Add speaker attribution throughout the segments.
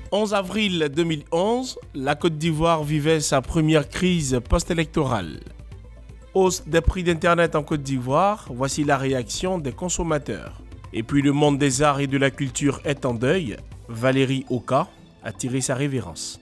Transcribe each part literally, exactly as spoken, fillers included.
Speaker 1: onze avril deux mille onze, la Côte d'Ivoire vivait sa première crise post-électorale. Hausse des prix d'Internet en Côte d'Ivoire, voici la réaction des consommateurs. Et puis le monde des arts et de la culture est en deuil, Valérie Oka a tiré sa révérence.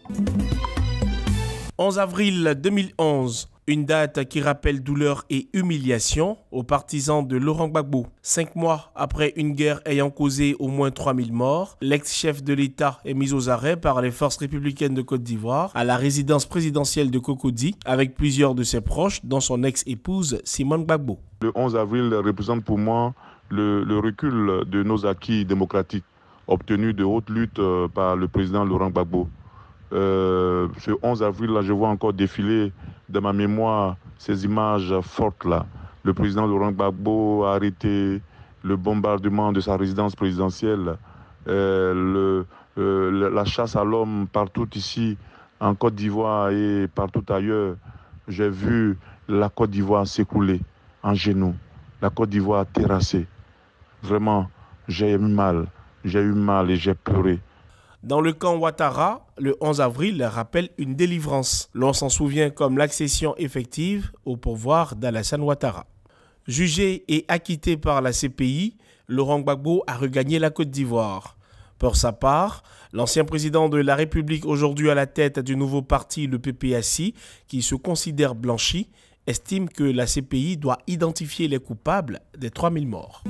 Speaker 1: onze avril deux mille onze, une date qui rappelle douleur et humiliation aux partisans de Laurent Gbagbo. Cinq mois après une guerre ayant causé au moins trois mille morts, l'ex-chef de l'État est mis aux arrêts par les forces républicaines de Côte d'Ivoire à la résidence présidentielle de Cocody avec plusieurs de ses proches, dont son ex-épouse Simone Gbagbo.
Speaker 2: Le onze avril représente pour moi le, le recul de nos acquis démocratiques obtenus de haute lutte par le président Laurent Gbagbo. Euh, ce onze avril, là, je vois encore défiler dans ma mémoire ces images fortes-là. Le président Laurent Gbagbo a arrêté le bombardement de sa résidence présidentielle, euh, le, euh, la chasse à l'homme partout ici, en Côte d'Ivoire et partout ailleurs. J'ai vu la Côte d'Ivoire s'écrouler en genoux, la Côte d'Ivoire terrassée. Vraiment, j'ai eu mal, j'ai eu mal et j'ai pleuré.
Speaker 1: Dans le camp Ouattara, le onze avril rappelle une délivrance. L'on s'en souvient comme l'accession effective au pouvoir d'Alassane Ouattara. Jugé et acquitté par la C P I, Laurent Gbagbo a regagné la Côte d'Ivoire. Pour sa part, l'ancien président de la République, aujourd'hui à la tête du nouveau parti, le P P A C I, qui se considère blanchi, estime que la C P I doit identifier les coupables des trois mille morts.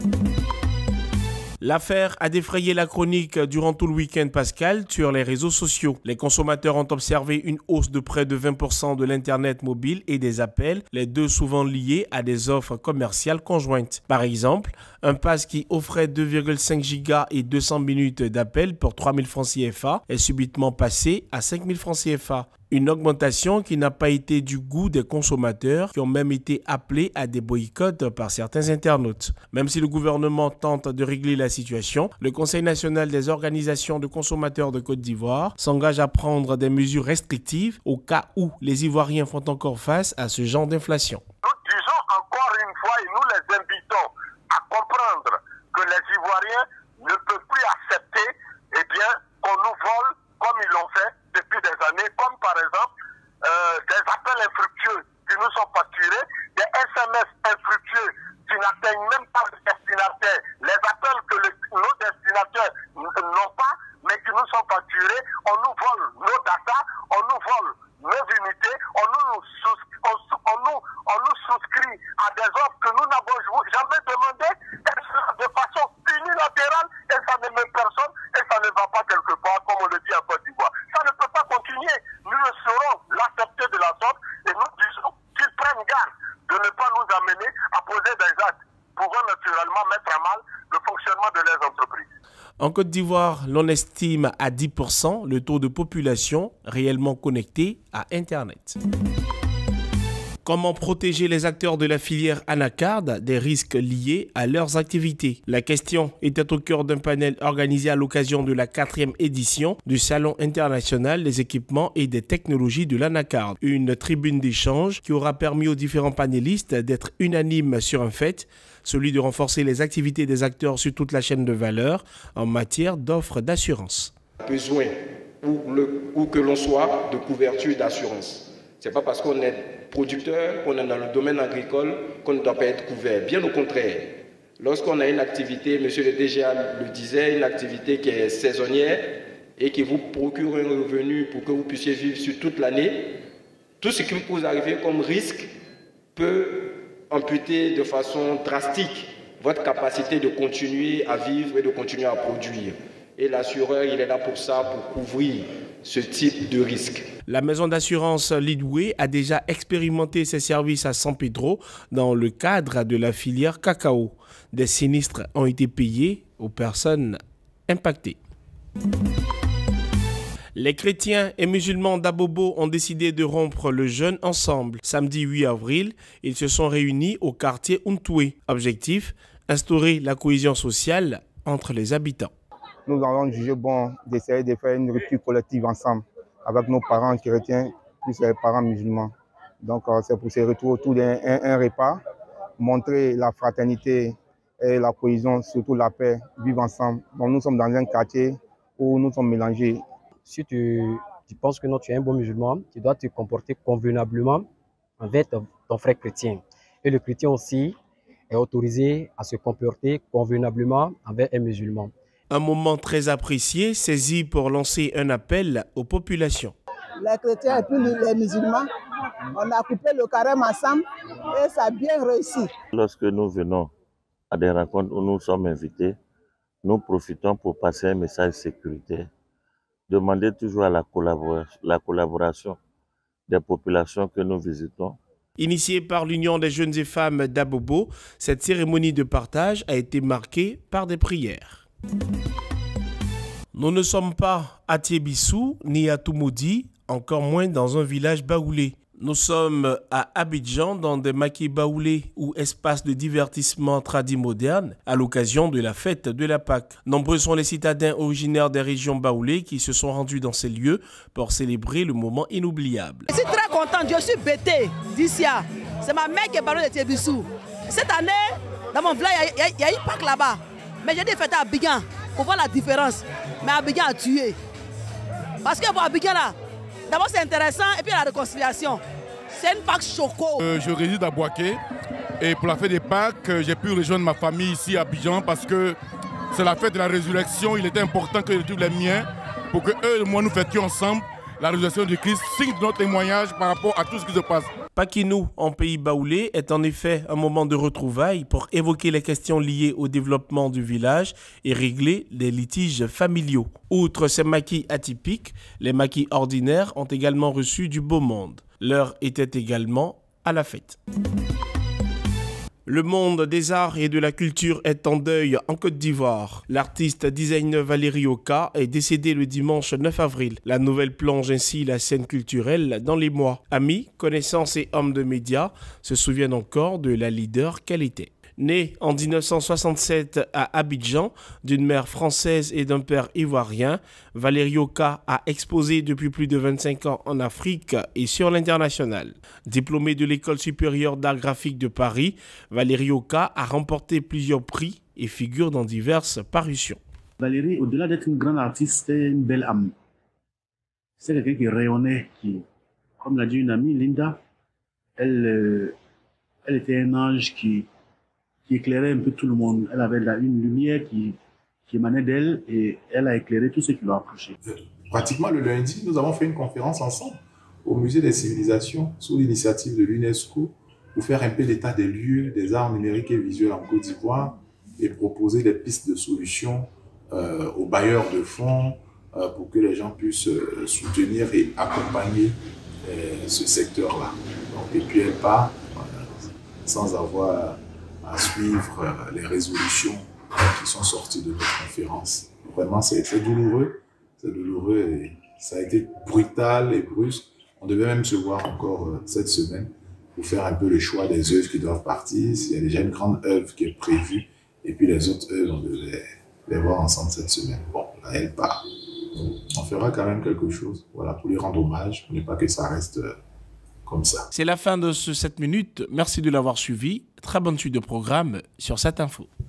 Speaker 1: L'affaire a défrayé la chronique durant tout le week-end pascal sur les réseaux sociaux. Les consommateurs ont observé une hausse de près de vingt pour cent de l'Internet mobile et des appels, les deux souvent liés à des offres commerciales conjointes. Par exemple, un pass qui offrait deux virgule cinq gigas et deux cents minutes d'appel pour trois mille francs C F A est subitement passé à cinq mille francs C F A. Une augmentation qui n'a pas été du goût des consommateurs qui ont même été appelés à des boycotts par certains internautes. Même si le gouvernement tente de régler la situation, le Conseil national des organisations de consommateurs de Côte d'Ivoire s'engage à prendre des mesures restrictives au cas où les Ivoiriens font encore face à ce genre d'inflation.
Speaker 3: Nous disons encore une fois et nous les invitons à comprendre que les Ivoiriens ne peuvent plus accepter eh bien, qu'on nous vole comme ils l'ont fait depuis des années, comme par exemple euh, des appels infructueux qui nous sont facturés, des S M S infructueux qui n'atteignent même pas le destinataire, les appels que le, nos destinataires n'ont pas, mais qui nous sont facturés, on nous vole nos data, on nous vole nos unités, on nous, on, on nous, on nous souscrit à des offres que nous n'avons jamais demandées, de façon unilatérale, et ça ne met personne, et ça ne va pas quelque part, comme on le dit en Côte d'Ivoire. Ça ne peut pas continuer. Nous ne saurons l'accepter de la sorte, et nous disons qu'ils prennent garde de ne pas nous amener à poser des actes pouvant naturellement mettre à mal le fonctionnement de leurs entreprises.
Speaker 1: En Côte d'Ivoire, l'on estime à dix pour cent le taux de population réellement connectée à Internet. Comment protéger les acteurs de la filière anacarde des risques liés à leurs activités? La question était au cœur d'un panel organisé à l'occasion de la quatrième édition du Salon international des équipements et des technologies de l'anacarde. Une tribune d'échange qui aura permis aux différents panélistes d'être unanimes sur un fait, celui de renforcer les activités des acteurs sur toute la chaîne de valeur en matière d'offres d'assurance.
Speaker 4: Besoin, où, le, où que l'on soit, de couverture d'assurance. Ce n'est pas parce qu'on est producteur, qu'on est dans le domaine agricole, qu'on ne doit pas être couvert. Bien au contraire. Lorsqu'on a une activité, monsieur le D G A le disait, une activité qui est saisonnière et qui vous procure un revenu pour que vous puissiez vivre sur toute l'année, tout ce qui vous arrive comme risque peut amputer de façon drastique votre capacité de continuer à vivre et de continuer à produire. Et l'assureur, il est là pour ça, pour couvrir ce type de risque.
Speaker 1: La maison d'assurance Leadway a déjà expérimenté ses services à San Pedro dans le cadre de la filière cacao. Des sinistres ont été payés aux personnes impactées. Les chrétiens et musulmans d'Abobo ont décidé de rompre le jeûne ensemble. Samedi huit avril, ils se sont réunis au quartier Untoué. Objectif, instaurer la cohésion sociale entre les habitants.
Speaker 5: Nous avons jugé bon d'essayer de faire une rupture collective ensemble avec nos parents chrétiens plus les parents musulmans. Donc c'est pour se retrouver autour d'un un, un repas, montrer la fraternité et la cohésion, surtout la paix, vivre ensemble. Donc nous sommes dans un quartier où nous sommes mélangés.
Speaker 6: si tu, tu penses que non, tu es un bon musulman, tu dois te comporter convenablement avec ton, ton frère chrétien. Et le chrétien aussi est autorisé à se comporter convenablement avec un musulman.
Speaker 1: Un moment très apprécié, saisi pour lancer un appel aux populations.
Speaker 7: Les chrétiens et puis les musulmans, on a coupé le carême ensemble et ça a bien réussi.
Speaker 8: Lorsque nous venons à des rencontres où nous sommes invités, nous profitons pour passer un message sécuritaire. Demander toujours à la collaboration, la collaboration des populations que nous visitons.
Speaker 1: Initiée par l'Union des jeunes et femmes d'Abobo, cette cérémonie de partage a été marquée par des prières. Nous ne sommes pas à Tiébissou ni à Toumoudi, encore moins dans un village baoulé. Nous sommes à Abidjan dans des maquis baoulés ou espaces de divertissement tradis modernes à l'occasion de la fête de la Pâque. Nombreux sont les citadins originaires des régions baoulées qui se sont rendus dans ces lieux pour célébrer le moment inoubliable.
Speaker 9: Je suis très contente, je suis bêtée d'ici. C'est ma mère qui est baoulée de Tiébissou. Cette année, dans mon village, il y, y, y a une Pâque là-bas. Mais j'ai des fêtes à Abidjan pour voir la différence. Mais Abidjan a tué. Parce que pour Abidjan là, d'abord c'est intéressant et puis la réconciliation. C'est une Pâque choco.
Speaker 10: Euh, je réside à Boaké et pour la fête des Pâques, j'ai pu rejoindre ma famille ici à Abidjan parce que c'est la fête de la résurrection. Il était important que je trouve les miens pour que eux et moi nous fêtions ensemble la résurrection du Christ, signe de notre témoignage par rapport à tout ce qui se passe.
Speaker 1: Pakinou, en pays baoulé, est en effet un moment de retrouvailles pour évoquer les questions liées au développement du village et régler les litiges familiaux. Outre ces maquis atypiques, les maquis ordinaires ont également reçu du beau monde. L'heure était également à la fête. Le monde des arts et de la culture est en deuil en Côte d'Ivoire. L'artiste designer Valérie Oka est décédé le dimanche neuf avril. La nouvelle plonge ainsi la scène culturelle dans les mois. Amis, connaissances et hommes de médias se souviennent encore de la leader qu'elle était. Née en mille neuf cent soixante-sept à Abidjan, d'une mère française et d'un père ivoirien, Valérie Oka a exposé depuis plus de vingt-cinq ans en Afrique et sur l'international. Diplômée de l'École supérieure d'art graphique de Paris, Valérie Oka a remporté plusieurs prix et figure dans diverses parutions.
Speaker 11: Valérie, au-delà d'être une grande artiste, c'est une belle âme. C'est quelqu'un qui rayonnait, qui, comme l'a dit une amie, Linda, elle, euh, elle était un ange qui qui éclairait un peu tout le monde. Elle avait une lumière qui, qui émanait d'elle et elle a éclairé tous ceux qui l'ont approché.
Speaker 12: Pratiquement le lundi, nous avons fait une conférence ensemble au Musée des civilisations sous l'initiative de l'UNESCO pour faire un peu l'état des lieux des arts numériques et visuels en Côte d'Ivoire et proposer des pistes de solutions euh, aux bailleurs de fonds euh, pour que les gens puissent euh, soutenir et accompagner euh, ce secteur-là. Et puis elle part euh, sans avoir à suivre les résolutions qui sont sorties de notre conférence. Vraiment, c'est douloureux, c'est douloureux et ça a été brutal et brusque. On devait même se voir encore euh, cette semaine pour faire un peu le choix des œuvres qui doivent partir. Il y a déjà une grande œuvre qui est prévue et puis les autres œuvres, on devait les voir ensemble cette semaine. Bon, là, elle part. On fera quand même quelque chose, voilà, pour lui rendre hommage, pour ne pas que ça reste euh, comme ça.
Speaker 1: C'est la fin de ce sept minutes. Merci de l'avoir suivi. Très bonne suite de programme sur cette info.